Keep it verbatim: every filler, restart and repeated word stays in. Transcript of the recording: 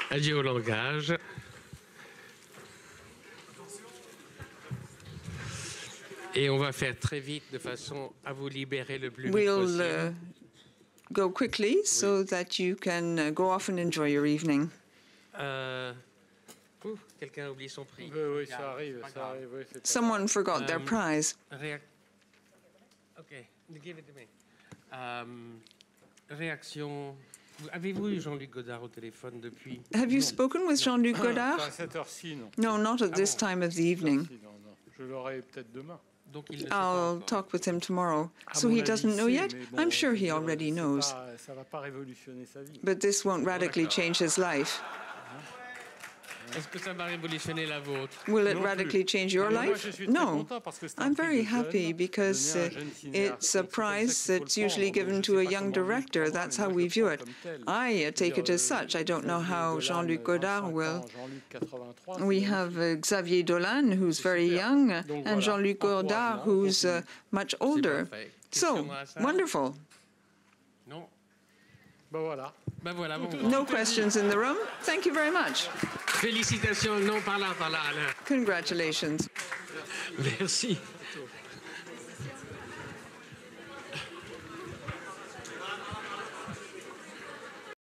Adieu au langage. Et on va faire très vite de façon à vous libérer le plus vite We'll possible. uh, go quickly so that you can uh, go off and enjoy your evening. Euh, ouh, quelqu'un a oublié son prix. Oui, oui, ça arrive, ça arrive. Oui, c'est pas Someone grave. forgot their Um, prize. Réac- OK, give it to me. Um, réaction. Avez-vous eu Jean-Luc Godard au téléphone depuis? Have you Non. spoken with Jean-Luc Pas Godard? à cette heure-ci, non. No, not at this Ah bon? time of the Cette evening. heure-ci, non, non. Je l'aurai peut-être demain. Donc il ne sait pas I'll encore. talk with him tomorrow. À So mon he avis, doesn't know il yet? sait, mais bon, I'm sure je he veux dire, already c'est knows. pas- ça va pas révolutionner sa vie. But this won't radically d'accord. change his life. Est-ce que ça va révolutionner la vôtre? Will it Non plus. radically change your Mais moi, life? je suis très No. content parce que c'est un I'm prix very de jeune, happy because donné à uh, un jeune cinéaste. it's a Donc, c'est comme ça prize qu'il faut le that's usually prendre. given Donc, je to sais a pas young comment lui director. prendre, That's mais how moi, we je view le it. prends comme tel. I uh, Je veux take dire, it as such. I don't know Xavier how Dolan, Jean-Luc Godard vingt-cinq will. ans, Jean-Luc quatre-vingt-trois, c'est We magnifique. have uh, Xavier Dolan, who's C'est very super. young, Donc and voilà, Jean-Luc Godard, encouragement, who's uh, continue. much C'est older. parfait. So, Question à ça? wonderful. Non. Ben voilà. Ben voilà, bon. No questions in the room. Thank you very much. Félicitations. Non, par là, par là, Alain. Congratulations. Merci.